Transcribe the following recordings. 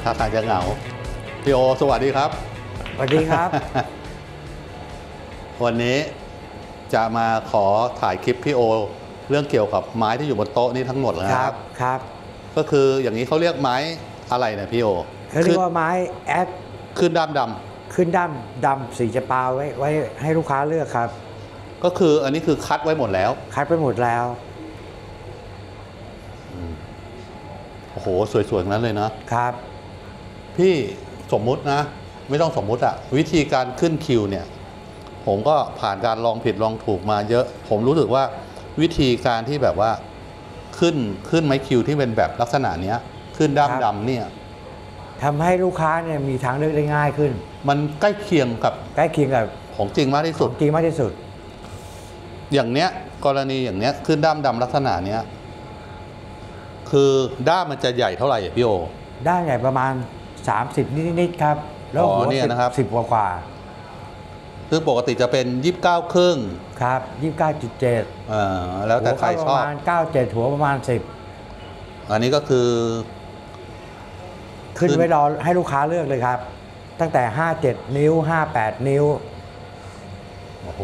ถ้าทางจะเหงาพี่โอสวัสดีครับสวัสดีครับวันนี้จะมาขอถ่ายคลิปพี่โอเรื่องเกี่ยวกับไม้ที่อยู่บนโต๊ะนี้ทั้งหมดเลยครับครับก็คืออย่างนี้เขาเรียกไม้อะไรนะพี่โอเขาเรียกว่าไม้แอดขึ้นดำขึ้นดำสีจะปาไว้ให้ลูกค้าเลือกครับก็คืออันนี้คือคัดไว้หมดแล้วคัดไปหมดแล้วโอ้โหสวยๆนั้นเลยนะครับพี่สมมุตินะไม่ต้องสมมุติอะวิธีการขึ้นคิวเนี่ยผมก็ผ่านการลองผิดลองถูกมาเยอะผมรู้สึกว่าวิธีการที่แบบว่าขึ้นไม้คิวที่เป็นแบบลักษณะเนี้ยขึ้นดำเนี่ยทำให้ลูกค้าเนี่ยมีทางเลือกได้ง่ายขึ้นมันใกล้เคียงกับของจริงมากที่สุดอย่างเนี้ยกรณีอย่างเนี้ยขึ้นดำลักษณะเนี้ยคือด้ามมันจะใหญ่เท่าไหร่พี่โอด้ามใหญ่ประมาณ30นิดครับแล้วหัว10กว่าซึ่งปกติจะเป็น29ครึ่งครับ 29.7 แล้วแต่ใครชอบประมาณ97หัวประมาณ10 อันนี้ก็คือขึ้นไว้รอให้ลูกค้าเลือกเลยครับตั้งแต่57นิ้ว58นิ้วโอ้โห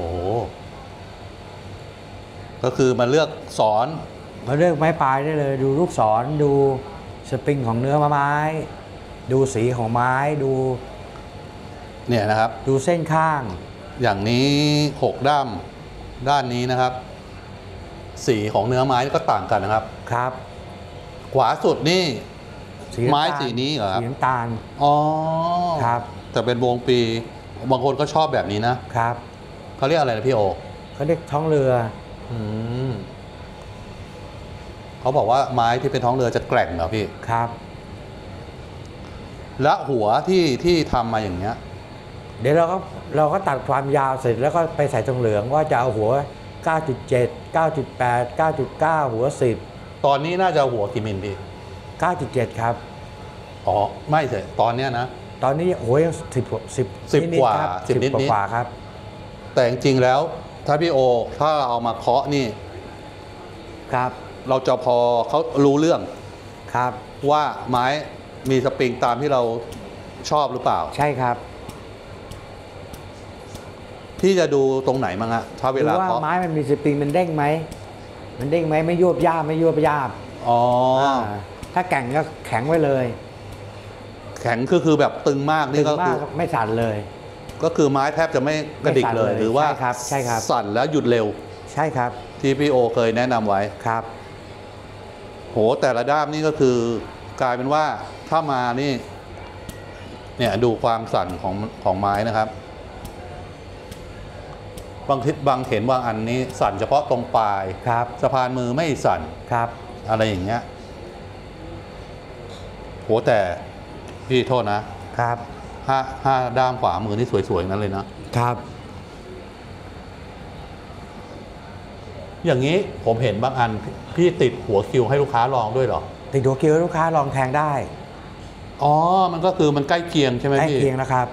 ก็คือมาเลือกสอนมาเลือกไม้ปลายได้เลยดูลูกศรดูสปริงของเนื้อไม้ดูสีของไม้ดูเนี่ยนะครับดูเส้นข้างอย่างนี้6ด้านนี้นะครับสีของเนื้อไม้ก็ต่างกันนะครับครับขวาสุดนี่ไม้สีนี้เหรอครับสีน้ำตาลอ๋อครับแต่เป็นวงปีบางคนก็ชอบแบบนี้นะครับเขาเรียกอะไรนะพี่โอเขาเรียกท้องเรือเขาบอกว่าไม้ที่เป็นท้องเรือจะแกร่งเหรอพี่ครับและหัวที่ทำมาอย่างเนี้ยเดี๋ยวเราก็ตัดความยาวเสร็จแล้วก็ไปใส่ทองเหลืองว่าจะเอาหัว 9.7 9.8 9.9 หัว10 ตอนนี้น่าจะหัวกี่มิลพี่ 9.7 ครับอ๋อไม่ใช่ตอนเนี้ยนะตอนนี้หัวยัง10 กว่า10นิดกว่าครับแต่จริงๆแล้วถ้าพี่โอถ้าเอามาเคาะนี่ครับเราจะพอเขารู้เรื่องครับว่าไม้มีสปริงตามที่เราชอบหรือเปล่าใช่ครับที่จะดูตรงไหนมั้งฮะถ้าเวลาเคาะไม้มันมีสปริงมันเด้งไหมไม่ยวบย่าไม่ยวบย่าอ๋อถ้าแข็งก็แข็งไว้เลยแข็งคือแบบตึงมากนี่ก็คือไม่สั่นเลยก็คือไม้แทบจะไม่กระดิกเลยหรือว่าใช่ครับสั่นแล้วหยุดเร็วใช่ครับที่พี่โอเคยแนะนำไว้ครับโหแต่ละด้ามนี่ก็คือกลายเป็นว่าถ้ามานี่เนี่ยดูความสั่นของไม้นะครับบางเห็นบางอันนี้สั่นเฉพาะตรงปลายครับสะพานมือไม่สั่นครับอะไรอย่างเงี้ยโหแต่พี่โทษนะครับห้าด้ามขวามือนี่สวยๆนั้นเลยนะครับอย่างนี้ผมเห็นบางอันพี่ติดหัวคิวให้ลูกค้าลองด้วยเหรอติดหัวคิวให้ลูกค้าลองแทงได้อ๋อมันก็คือมันใกล้เคียงใช่ไหมพี่ใกล้เคียงนะครับ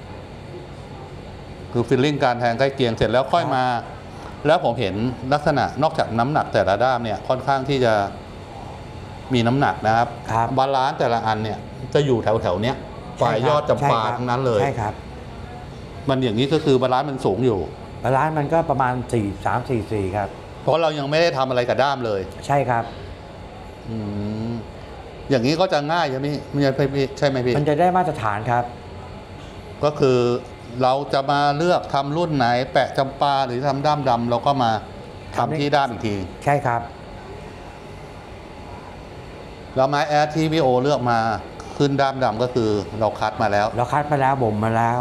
คือฟีลลิ่งการแทงใกล้เคียงเสร็จแล้วค่อยมาแล้วผมเห็นลักษณะนอกจากน้ำหนักแต่ละด้ามเนี่ยค่อนข้างที่จะมีน้ำหนักนะครับบาลานซ์แต่ละอันเนี่ยจะอยู่แถวเนี้ยปลายยอดจำปาทั้งนั้นเลยใช่ครับมันอย่างนี้ก็คือบาลานซ์มันสูงอยู่บาลานซ์มันก็ประมาณ3-4ครับเพราะเรายังไม่ได้ทำอะไรกับด้ามเลยใช่ครับอย่างนี้ก็จะง่ายใช่ไหมใช่ไหมพี่มันจะได้มาตรฐานครับก็คือเราจะมาเลือกทำรุ่นไหนแปะจำปาหรือทำด้ามดำเราก็มาทำที่ด้ามอีกทีใช่ครับแล้วไม้แอดที่พี่โอเลือกมาขึ้นด้ามดำก็คือเราคัดมาแล้วบ่มมาแล้ว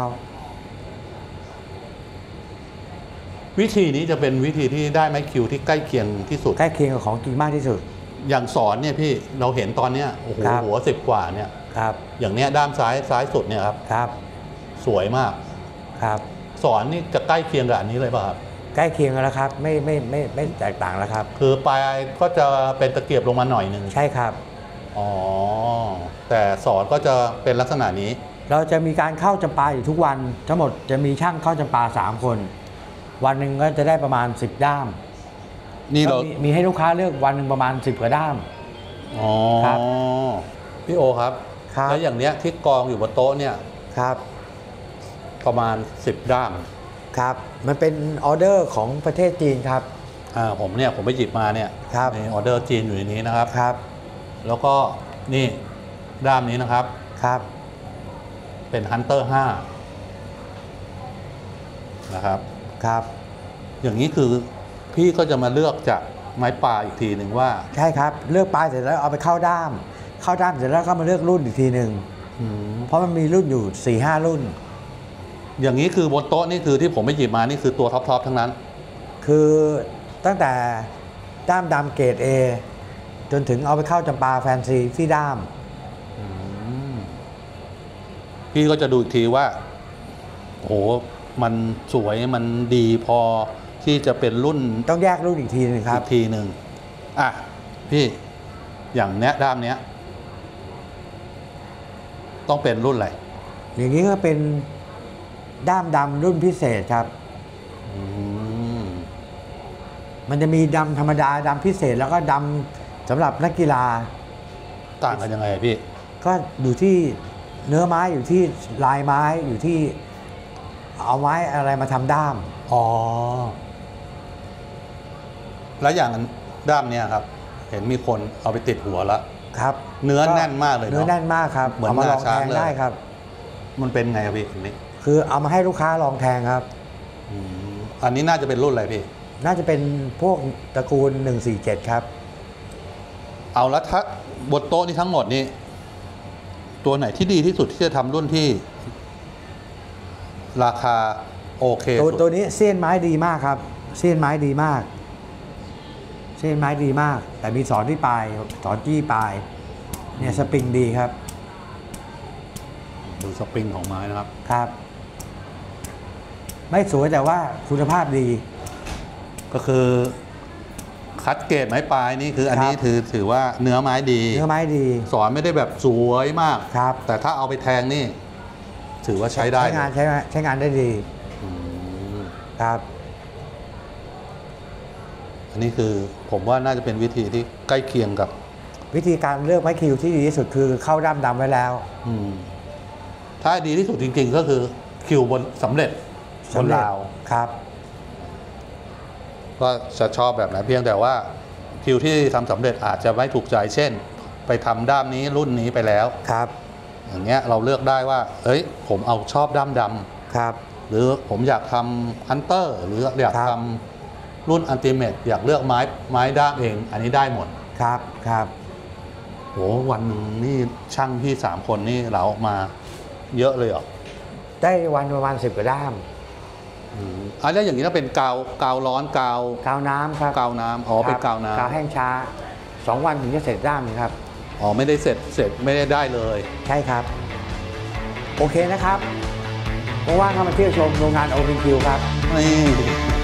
วิธีนี้จะเป็นวิธีที่ได้ไม้คิวที่ใกล้เคียงที่สุดใกล้เคียงกับของจริงมากที่สุดอย่างสอนเนี่ยพี่เราเห็นตอนเนี้ยโอ้โหหัว10 กว่าเนี่ยครับอย่างเนี้ยด้ามซ้ายสุดเนี่ยครับสวยมากครับสอนนี่จะใกล้เคียงกับอันนี้เลยป่ะครับใกล้เคียงกันแล้วครับไม่แตกต่างแล้วครับคือปลายก็จะเป็นตะเกียบลงมาหน่อยนึงใช่ครับอ๋อแต่สอนก็จะเป็นลักษณะนี้เราจะมีการเข้าจำปาอยู่ทุกวันทั้งหมดจะมีช่างเข้าจำปา3 คนวันหนึ่งก็จะได้ประมาณ10 ด้ามนี่เรามีให้ลูกค้าเลือกวันหนึ่งประมาณ10 กว่าด้ามอ๋อครับพี่โอครับครับแล้วอย่างเนี้ยที่กองอยู่บนโต๊ะเนี่ยครับประมาณ10 ด้ามครับมันเป็นออเดอร์ของประเทศจีนครับผมไปหยิบมาเนี่ยครับในออเดอร์จีนอยู่ในนี้นะครับครับแล้วก็นี่ด้ามนี้นะครับครับเป็น Hunter 5นะครับครับอย่างนี้คือพี่ก็จะมาเลือกจากไม้ปลาอีกทีหนึ่งว่าใช่ครับเลือกปลายเสร็จแล้วเอาไปเข้าด้ามเสร็จแล้วก็มาเลือกรุ่นอีกทีหนึ่งอืมเพราะมันมีรุ่นอยู่4-5 รุ่นอย่างนี้คือบนโต๊ะนี่คือที่ผมไปหยิบมานี่คือตัวท็อปๆทั้งนั้นคือตั้งแต่ด้ามดำเกรด A จนถึงเอาไปเข้าจำปาแฟนซีที่ด้ามพี่ก็จะดูอีกทีว่าโหมันสวยมันดีพอที่จะเป็นรุ่นต้องแยกรุ่นอีกทีหนึงครัอีบกทีหนึ่งอ่ะพี่อย่างเนี้ยด้ามเนี้ยต้องเป็นรุ่นอะไรอย่างนี้ก็เป็นด้ามดำรุ่นพิเศษครับอืมมันจะมีดำธรรมดาดำพิเศษแล้วก็ดำสำหรับนักกีฬาต่างกันยังไงพี่ก็อยู่ที่เนื้อไม้อยู่ที่ลายไม้อยู่ที่เอาไม้อะไรมาทำด้ามอ๋อแล้วอย่างด้ามเนี้ยครับ เห็นมีคนเอาไปติดหัวแล้วครับเนื้อแน่นมากเลยเนื้อเนาะแน่นมากครับเหมือนเอามาลองงาช้างแทงเลยได้ครับมันเป็นไงครับพี่อันนี้คือเอามาให้ลูกค้าลองแทงครับอืมอันนี้น่าจะเป็นรุ่นอะไรพี่น่าจะเป็นพวกตระกูล147ครับเอาละถ้าบนโต๊ะนี้ทั้งหมดนี่ตัวไหนที่ดีที่สุดที่จะทำรุ่นที่ ราคาโอเคตัวสุดตัวนี้เส้นไม้ดีมากครับเส้นไม้ดีมากเส้นไม้ดีมาก แต่มีสอนที่ปลายสอนจี้ปลายเนี่ยสปริงดีครับดูสปริงของไม้นะครับครับ ไม่สวยแต่ว่าคุณภาพดีก็คือคัดเกรดไม้ปลายนี่คืออันนี้ครับถือว่าเนื้อไม้ดีเนื้อไม้ดีสอนไม่ได้แบบสวยมากครับแต่ถ้าเอาไปแทงนี่ ถือว่าใช้ได้ใช้งานใช้งานได้ดีอืมครับอันนี้คือผมว่าน่าจะเป็นวิธีที่ใกล้เคียงกับวิธีการเลือกไม้คิวที่ดีที่สุดคือเข้าด้ามดำไว้แล้วอืมถ้าดีที่สุดจริงๆ ก็คือคิวบนสำเร็จบนราวครับก็จะชอบแบบไหนเพียงแต่ว่าคิวที่ทำสำเร็จอาจจะไม่ถูกใจเช่น ไปทำด้ามนี้รุ่นนี้ไปแล้วครับอย่างเงี้ยเราเลือกได้ว่าเอ้ยผมเอาชอบด้ามดครับำหรือผมอยากทำฮันเตอร์หรืออยากครับทำรุ่นอันติเมตอยากเลือกไม้ด้ามเอง อันนี้ได้หมดครับครับโหวันหนึ่งนี่ช่างพี่3 คนนี่เหลาออกมาเยอะเลยเหรอได้วันประมาณ10 กว่าด้ามแล้วอย่างนี้ถ้าเป็นกาวร้อนกาวกาวน้ำครับกาวน้ำอ๋อเป็นกาวน้ำกาวแห้งช้า 2 วันถึงจะเสร็จด้ามหนึงครับอ๋อไม่ได้เสร็จไม่ได้เลยใช่ครับ โอเคนะครับว่างๆเข้ามาเที่ยวชมโรงงานโอเ n นคิวครับนี่